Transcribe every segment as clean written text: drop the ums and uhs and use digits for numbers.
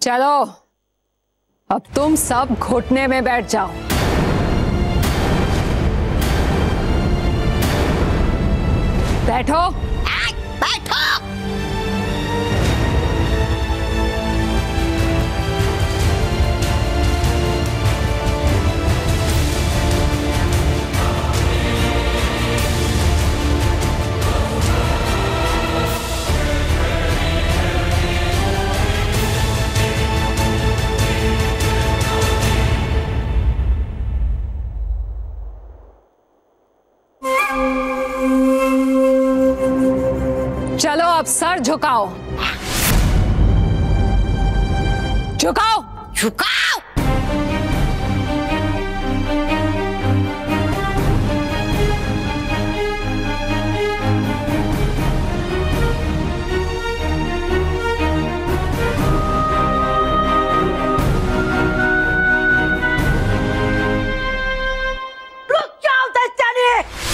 चलो अब तुम सब घुटने में बैठ जाओ। बैठो। बैठो। चलो अब सर झुकाओ। झुकाओ। झुकाओ। रुक जाओ दैत्यानी।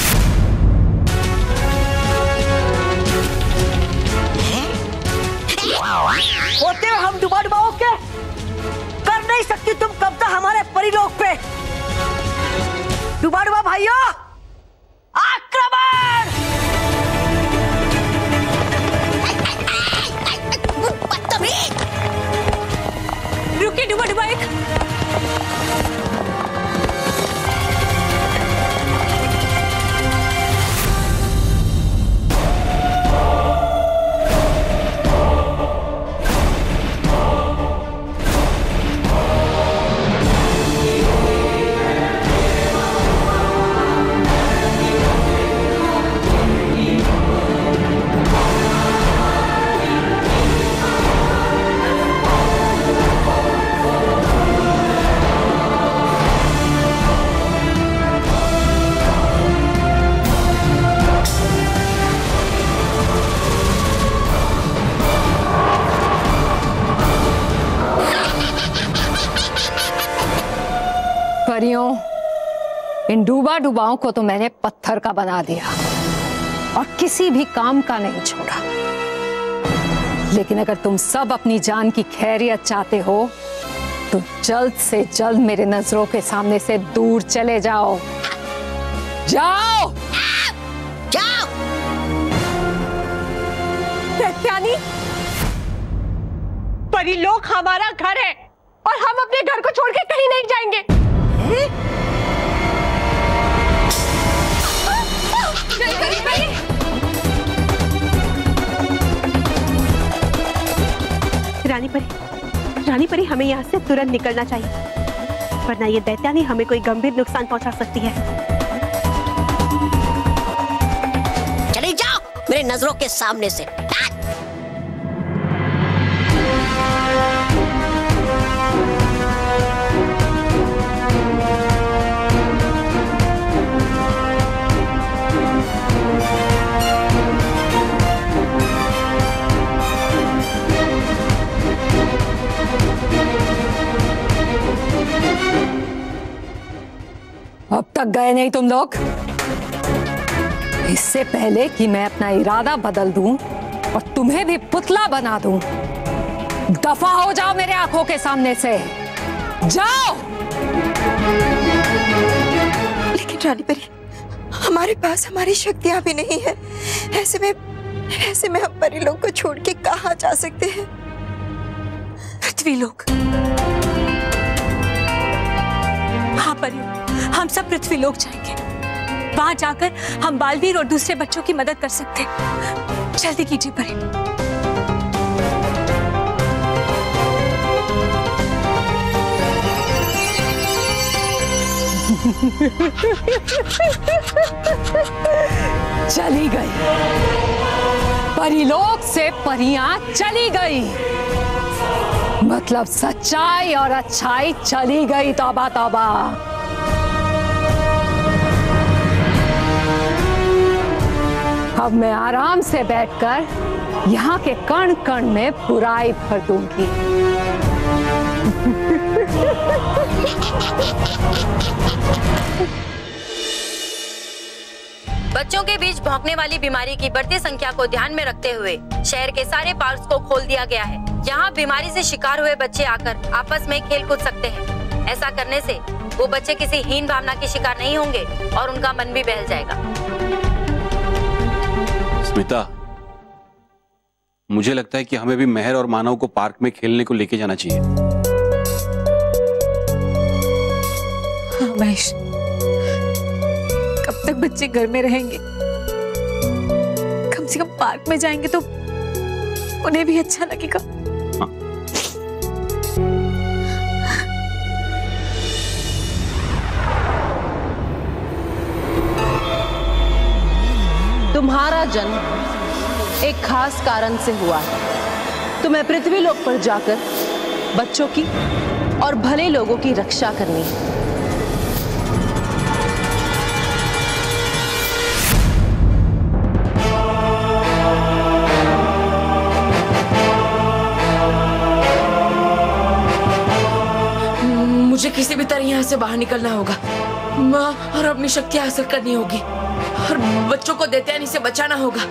होते हो हम डूबा डूबाओं के, कर नहीं सकती तुम कब्जा हमारे परिलोक पे। डूबा डूबा भाइयों, आक्रमण। रुकिए डूबा डूबा एक। परियों, इन डूबा डूबाओं को तो मैंने पत्थर का बना दिया और किसी भी काम का नहीं छोड़ा। लेकिन अगर तुम सब अपनी जान की खैरियत चाहते हो तो जल्द से जल्द मेरे नजरों के सामने से दूर चले जाओ। जाओ। जाओ। दैत्यानी, परिलोक हमारा घर है और हम अपने घर को छोड़ के कहीं नहीं जाएंगे। रानी परी हमें यहाँ से तुरंत निकलना चाहिए, वरना ये दैत्यानी हमें कोई गंभीर नुकसान पहुंचा सकती है। चले जाओ मेरे नजरों के सामने से। अब तक गए नहीं तुम लोग? इससे पहले कि मैं अपना इरादा बदल दूं और तुम्हें भी पुतला बना दूं, दफा हो जाओ मेरे आंखों के सामने से। जाओ। लेकिन रानी परी, हमारे पास हमारी शक्तियां भी नहीं है। ऐसे में हम परिलोक को छोड़ के कहां जा सकते हैं? पृथ्वीलोक। हाँ परियों, हम सब पृथ्वीलोक जाएंगे। वहां जाकर हम बालवीर और दूसरे बच्चों की मदद कर सकते हैं। जल्दी कीजिए परी। चली गई परिलोक से, परियां चली गई, मतलब सच्चाई और अच्छाई चली गई। तौबा तौबा। अब मैं आराम से बैठकर यहाँ के कण कण में बुराई भर दूंगी। बच्चों के बीच भौंकने वाली बीमारी की बढ़ती संख्या को ध्यान में रखते हुए शहर के सारे पार्क्स को खोल दिया गया है। यहाँ बीमारी से शिकार हुए बच्चे आकर आपस में खेल कूद सकते हैं। ऐसा करने से वो बच्चे किसी हीन भावना के शिकार नहीं होंगे और उनका मन भी बहल जाएगा। स्मिता, मुझे लगता है कि हमें भी मेहर और मानव को पार्क में खेलने को लेके जाना चाहिए। हाँ महेश, कब तक बच्चे घर में रहेंगे? कम से कम पार्क में जाएंगे तो उन्हें भी अच्छा लगेगा। हाँ। तुम्हारा जन्म एक खास कारण से हुआ है। तुम्हें पृथ्वी लोक पर जाकर बच्चों की और भले लोगों की रक्षा करनी है। मुझे किसी भी तरह यहाँ से बाहर निकलना होगा माँ, और अपनी शक्ति हासिल करनी होगी और बच्चों को दैत्यानी से बचाना होगा।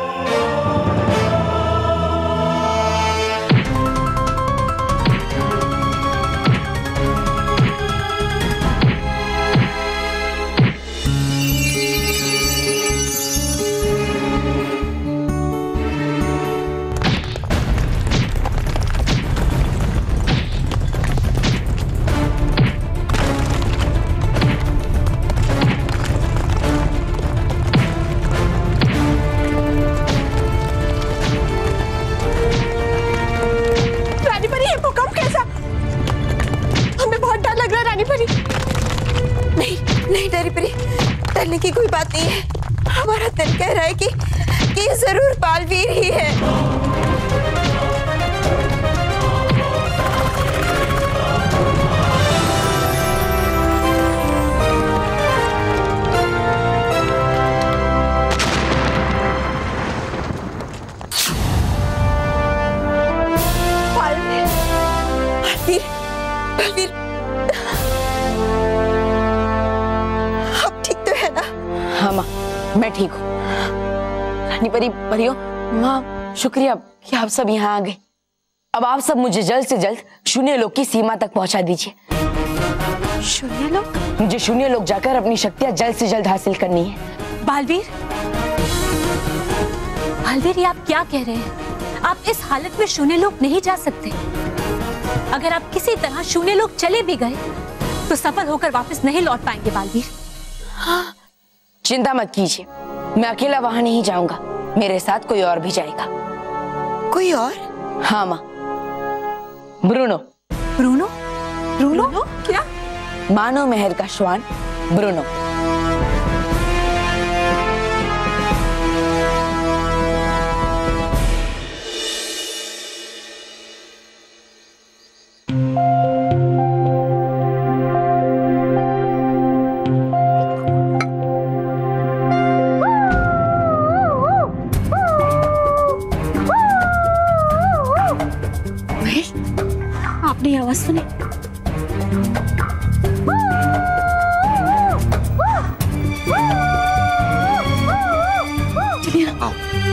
डरने की कोई बात नहीं है। हमारा दिल कह रहा है कि ये जरूर बालवीर ही है। बालवीर, बालवीर, हाँ माँ, मैं ठीक हूँ। रानी परी, परियों, माँ शुक्रिया कि आप सब यहाँ आ गए। अब आप सब मुझे जल्द से जल्द शून्य लोक की सीमा तक पहुँचा दीजिए। शून्य लोक? मुझे शून्य लोक जाकर अपनी शक्तियाँ जल्द से जल्द हासिल करनी है। बालवीर, बालवीर, ये आप क्या कह रहे हैं? आप इस हालत में शून्य लोक नहीं जा सकते। अगर आप किसी तरह शून्य लोक चले भी गए तो सफल होकर वापस नहीं लौट पाएंगे बालवीर। हाँ, चिंता मत कीजिए, मैं अकेला वहां नहीं जाऊंगा, मेरे साथ कोई और भी जाएगा। कोई और? हाँ माँ, ब्रूनो। ब्रूनो? ब्रूनो? क्या? मानव मेहर का श्वान ब्रूनो। आपने आवाज सुनी? चलिए आओ।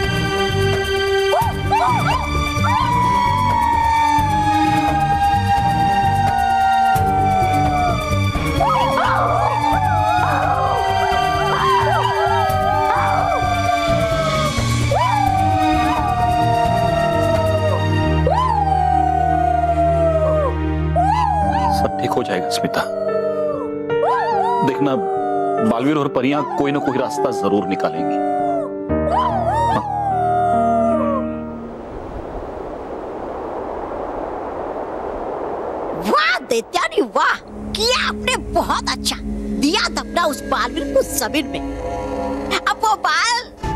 हो जाएगा स्मिता, देखना बालवीर और परियां कोई ना कोई रास्ता जरूर निकालेंगी। वाह दैत्यानी वाह, किया आपने बहुत अच्छा। दिया दबना उस बालवीर को जमीन में। अब वो बाल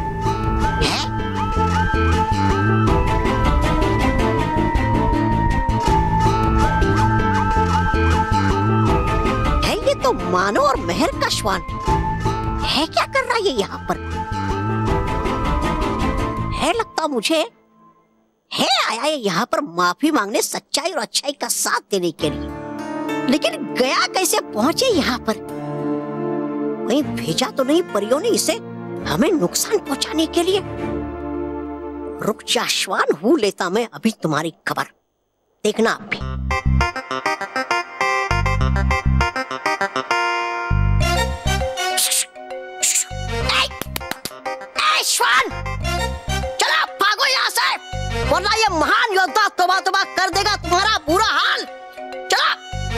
तो मानव और मेहर का श्वान है। क्या कर रहा है ये यहाँ पर? है लगता मुझे है आया है यहाँ पर माफी मांगने, सच्चाई और अच्छाई का साथ देने के लिए। लेकिन गया कैसे पहुंचे यहाँ पर? वहीं भेजा तो नहीं परियों ने इसे हमें नुकसान पहुंचाने के लिए? रुक जा श्वान, हूँ लेता मैं अभी तुम्हारी खबर। देखना आप भी। श्वान, चलो भागो यहाँ से, वरना ये महान योद्धा तौबा तौबा कर देगा तुम्हारा बुरा हाल। चलो।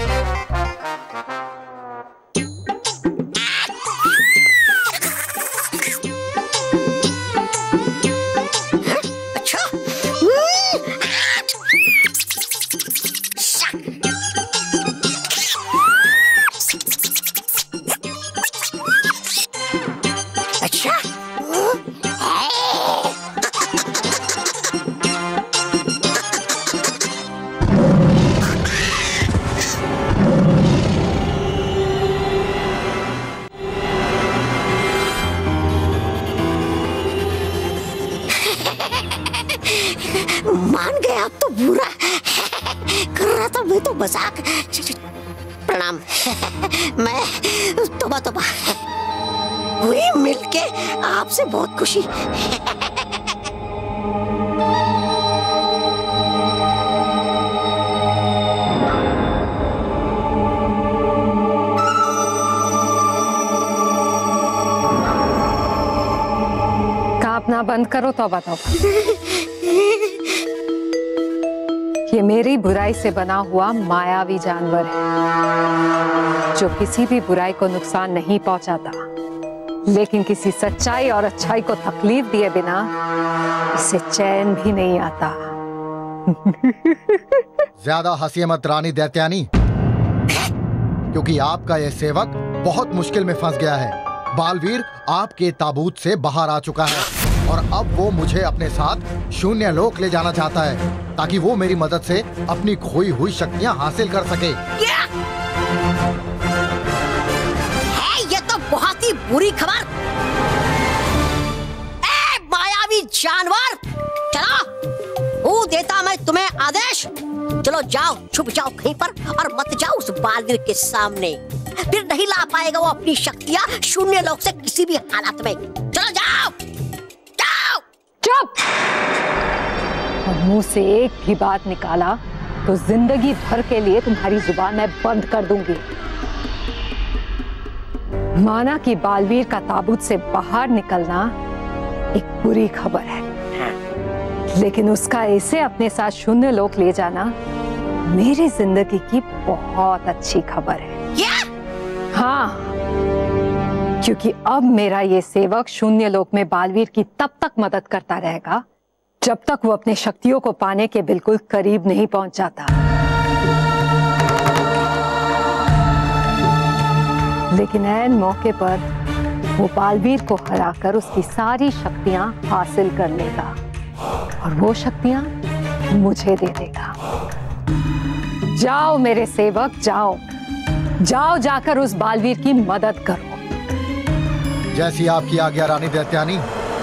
अच्छा। अच्छा। मान गया तो बुरा कर रहा था, मैं तो मजाक। प्रणाम। मैं तौबा तौबा हुई मिलके आपसे बहुत खुशी। कांपना बंद करो तौबा तौबा। ये मेरी बुराई से बना हुआ मायावी जानवर है जो किसी भी बुराई को नुकसान नहीं पहुंचाता, लेकिन किसी सच्चाई और अच्छाई को तकलीफ दिए बिना इसे चैन भी नहीं आता। ज्यादा हंसिए मत रानी दैत्यानी, क्योंकि आपका यह सेवक बहुत मुश्किल में फंस गया है। बालवीर आपके ताबूत से बाहर आ चुका है और अब वो मुझे अपने साथ शून्य लोक ले जाना चाहता है ताकि वो मेरी मदद से अपनी खोई हुई शक्तियां हासिल कर सके। है ये तो बहुत ही बुरी खबर। ए मायावी जानवर, चलो वो देता मैं तुम्हें आदेश। चलो जाओ, छुप जाओ कहीं पर और मत जाओ उस बालवीर के सामने, फिर नहीं ला पाएगा वो अपनी शक्तियां शून्य लोक से किसी भी हालत में। चलो जाओ जाओ। चुप। और मुंह से एक भी बात निकाला तो जिंदगी भर के लिए तुम्हारी जुबान मैं बंद कर दूंगी। माना कि बालवीर का ताबूत से बाहर निकलना एक बुरी खबर है, लेकिन उसका ऐसे अपने साथ शून्य लोक ले जाना मेरी जिंदगी की बहुत अच्छी खबर है। हाँ, क्योंकि अब मेरा ये सेवक शून्य लोक में बालवीर की तब तक मदद करता रहेगा जब तक वो अपने शक्तियों को पाने के बिल्कुल करीब नहीं पहुंच जाता। लेकिन ऐन मौके पर वो बालवीर को हराकर उसकी सारी शक्तियां हासिल कर लेगा और वो शक्तियां मुझे दे देगा। जाओ मेरे सेवक, जाओ जाओ, जाकर उस बालवीर की मदद करो। जैसी आपकी आज्ञा रानी दैत्यानी।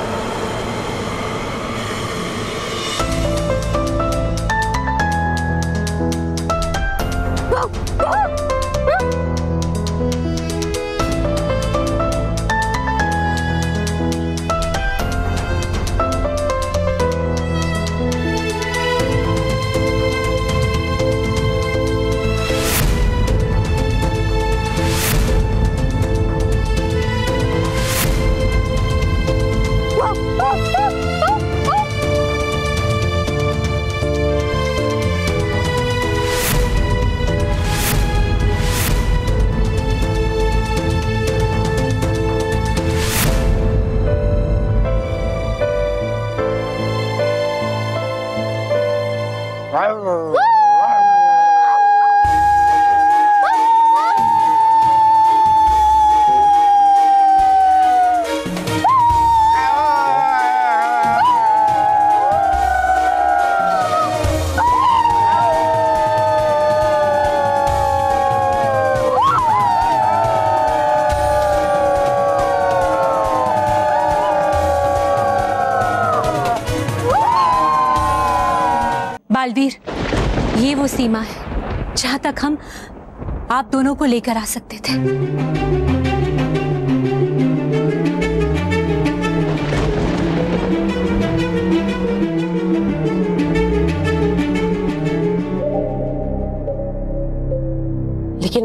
बालवीर, ये वो सीमा है जहां तक हम आप दोनों को लेकर आ सकते थे।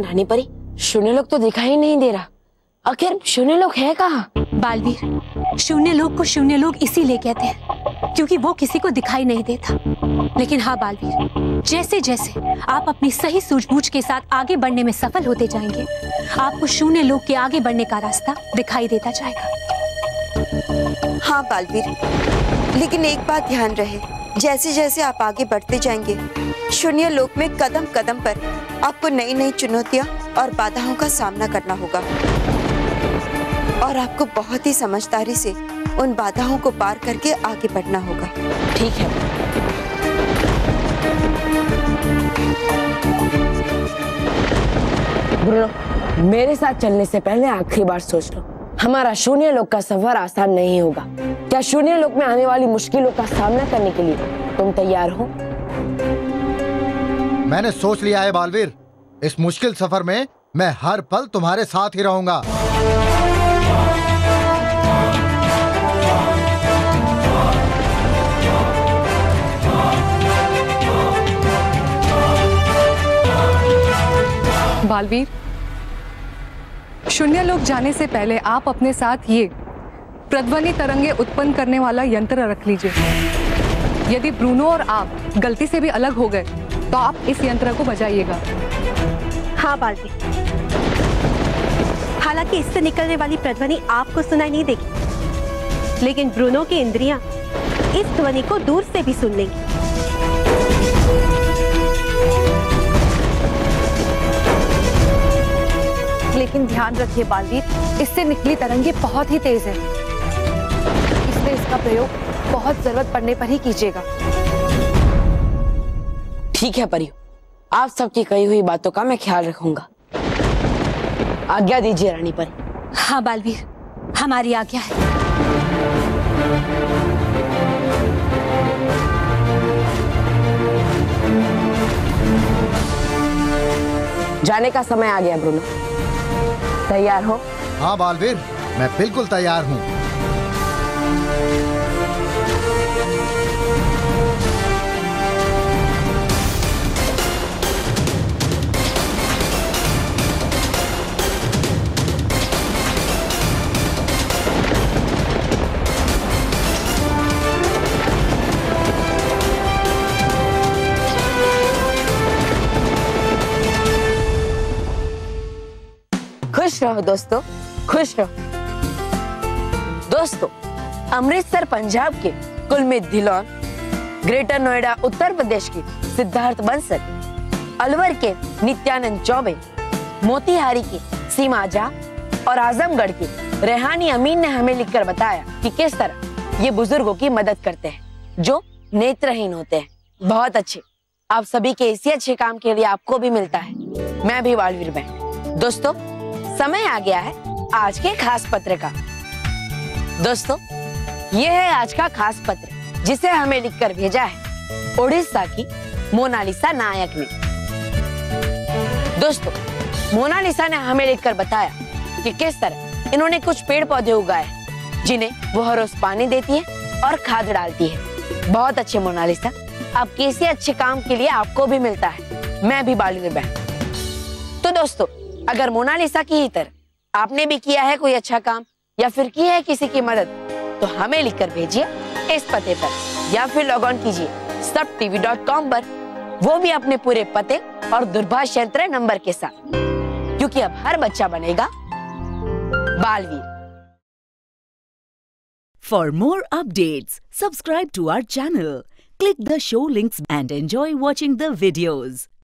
रानी परी, शून्य लोग तो दिखाई नहीं दे रहा। आखिर शून्य लोग है कहाँ? बालवीर, शून्य लोग को शून्य लोग इसीलिए कहते हैं क्योंकि वो किसी को दिखाई नहीं देता। लेकिन हाँ बालवीर, जैसे जैसे आप अपनी सही सूझबूझ के साथ आगे बढ़ने में सफल होते जाएंगे, आपको शून्य लोग के आगे बढ़ने का रास्ता दिखाई देता जाएगा। हाँ बालवीर, लेकिन एक बात ध्यान रहे, जैसे जैसे आप आगे बढ़ते जाएंगे, शून्य लोक में कदम कदम पर आपको नई नई चुनौतियां और बाधाओं का सामना करना होगा और आपको बहुत ही समझदारी से उन बाधाओं को पार करके आगे बढ़ना होगा। ठीक है। ब्रूनो, मेरे साथ चलने से पहले आखिरी बार सोच लो, हमारा शून्य लोक का सफर आसान नहीं होगा। क्या शून्य लोक में आने वाली मुश्किलों का सामना करने के लिए तुम तैयार हो? मैंने सोच लिया है बालवीर, इस मुश्किल सफर में मैं हर पल तुम्हारे साथ ही रहूंगा। बालवीर, शून्य लोक जाने से पहले आप अपने साथ ये प्रतिध्वनि तरंगे उत्पन्न करने वाला यंत्र रख लीजिए। यदि ब्रूनो और आप गलती से भी अलग हो गए तो आप इस यंत्र को बजाइएगा। हाँ बालवीर, हालांकि इससे निकलने वाली प्रतिध्वनि आपको सुनाई नहीं देगी, लेकिन ब्रूनो की इंद्रियां इस ध्वनि को दूर से भी सुन लेंगी। लेकिन ध्यान रखिए बालवीर, इससे निकली तरंगे बहुत ही तेज है, इसलिए इसका प्रयोग बहुत जरूरत पड़ने पर ही कीजिएगा। ठीक है परियो, आप सबकी कही हुई बातों का मैं ख्याल रखूंगा। आज्ञा दीजिए रानी परी। हाँ बालवीर, हमारी आज्ञा है। जाने का समय आ गया ब्रूनो, तैयार हो? हाँ बालवीर, मैं बिल्कुल तैयार हूँ। खुश रहो दोस्तों, खुश रहो। दोस्तों, अमृतसर पंजाब के कुलमीत धिलोन, ग्रेटर नोएडा उत्तर प्रदेश के सिद्धार्थ बंसल, अलवर के नित्यानंद चौबे, मोतिहारी के सीमा झा और आजमगढ़ के रेहानी अमीन ने हमें लिखकर बताया कि किस तरह ये बुजुर्गों की मदद करते हैं जो नेत्रहीन होते हैं। बहुत अच्छे, आप सभी के इसी अच्छे काम के लिए आपको भी मिलता है। मैं भी बालवीर बहन। दोस्तों, समय आ गया है आज के खास पत्र का। दोस्तों, ये है आज का खास पत्र जिसे हमें लिखकर भेजा है ओडिशा की मोनालिसा नायक ने। दोस्तों, मोनालिसा ने हमें लिखकर बताया कि किस तरह इन्होंने कुछ पेड़ पौधे उगाए हैं जिन्हें वो हर रोज पानी देती है और खाद डालती है। बहुत अच्छे मोनालिसा, आपके इसी अच्छे काम के लिए आपको भी मिलता है। मैं भी बालवीर बहन। तो दोस्तों, अगर मोनालिसा की ही तरह आपने भी किया है कोई अच्छा काम या फिर की है किसी की मदद, तो हमें लिखकर भेजिए इस पते पर या फिर लॉग ऑन कीजिए सबtv.com पर, वो भी अपने पूरे पते और दूरभाष यंत्र नंबर के साथ, क्योंकि अब हर बच्चा बनेगा Baalveer. For more updates, subscribe to our channel, click the show links and enjoy watching the videos.